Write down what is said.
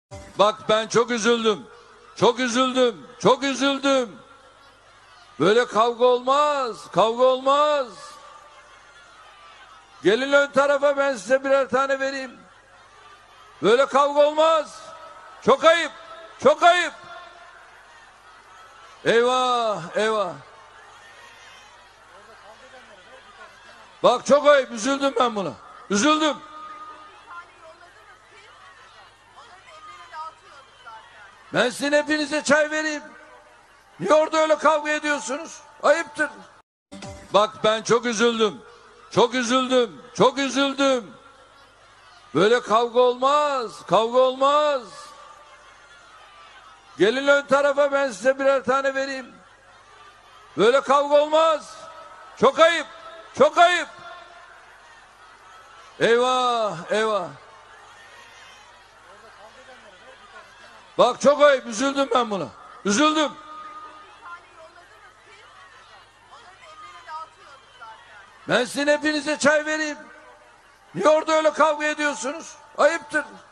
Bak ben çok üzüldüm. Çok üzüldüm. Çok üzüldüm. Böyle kavga olmaz. Kavga olmaz. Gelin ön tarafa, ben size birer tane vereyim. Böyle kavga olmaz. Çok ayıp. Çok ayıp. Eyvah, eyvah. Bak çok ayıp. Üzüldüm ben buna. Üzüldüm. Ben sizin hepinize çay vereyim. Niye orada öyle kavga ediyorsunuz? Ayıptır. Bak ben çok üzüldüm. Çok üzüldüm. Çok üzüldüm. Böyle kavga olmaz. Kavga olmaz. Gelin ön tarafa, ben size birer tane vereyim. Böyle kavga olmaz. Çok ayıp. Çok ayıp. Eyvah, eyvah. Bak çok ayıp. Üzüldüm ben buna. Üzüldüm. Ben sizin hepinize çay vereyim. Niye orada öyle kavga ediyorsunuz? Ayıptır.